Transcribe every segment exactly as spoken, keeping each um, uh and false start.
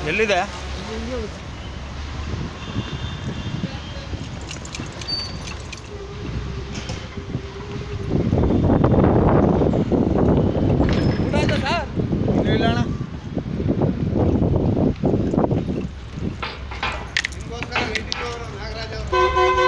ಎಲ್ಲಿದೆ? ಊಟ ಆಯ್ತಾ ಸರ್? ಇನ್ನೂ ಇಲ್ಲ ಅಣ್ಣ. ನಿಮಗೋಸ್ಕರ ವೇಟಿಂಗ್ ಅವರು ನಾಗರಾಜ್ ಅವರು.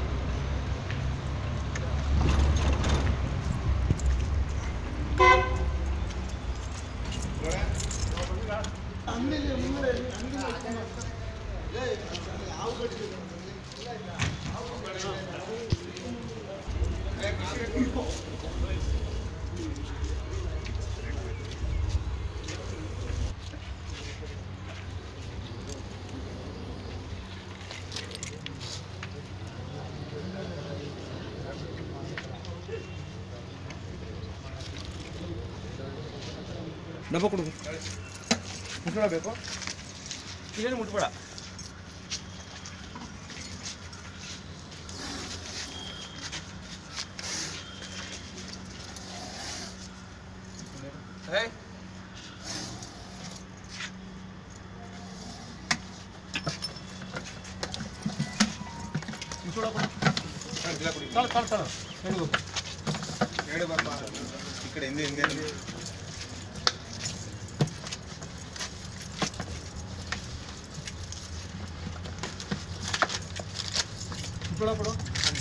ಡಬ್ಬ ಕೊಡು. ಮುಟ್ಕೊಳ್ಬೇಕು. ಇದೇನು ಮುಟ್ಬೇಡ. ಈ ಕಡೆ ಹಿಂದೆ ಹಿಂದೆ ಕೊಡು ಕೊಡು.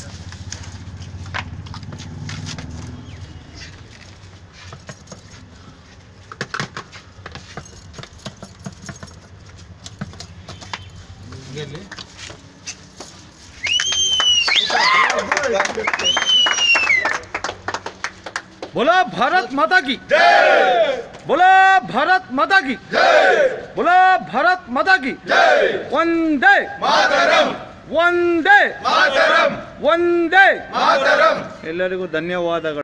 बोला भारत माता की जय, बोला भारत माता की जय, बोला भारत माता की जय, वंदे मातरम, वंदे मातरम, वंदे मातरम. ಎಲ್ಲರಿಗೂ ಧನ್ಯವಾದಗಳು.